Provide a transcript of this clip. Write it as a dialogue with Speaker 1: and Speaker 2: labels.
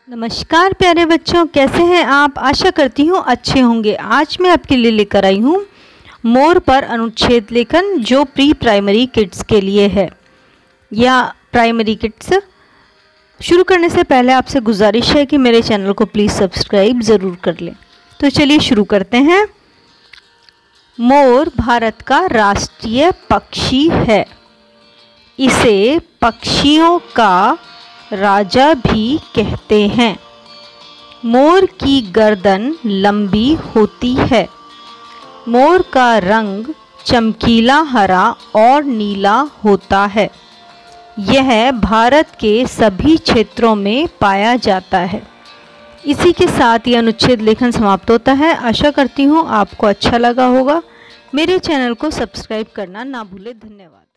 Speaker 1: नमस्कार प्यारे बच्चों, कैसे हैं आप। आशा करती हूँ अच्छे होंगे। आज मैं आपके लिए लेकर आई हूँ मोर पर अनुच्छेद लेखन, जो प्री प्राइमरी किड्स के लिए है या प्राइमरी किड्स। शुरू करने से पहले आपसे गुजारिश है कि मेरे चैनल को प्लीज़ सब्सक्राइब ज़रूर कर लें। तो चलिए शुरू करते हैं। मोर भारत का राष्ट्रीय पक्षी है। इसे पक्षियों का राजा भी कहते हैं। मोर की गर्दन लंबी होती है। मोर का रंग चमकीला हरा और नीला होता है। यह भारत के सभी क्षेत्रों में पाया जाता है। इसी के साथ ये अनुच्छेद लेखन समाप्त होता है। आशा करती हूँ आपको अच्छा लगा होगा। मेरे चैनल को सब्सक्राइब करना ना भूलें। धन्यवाद।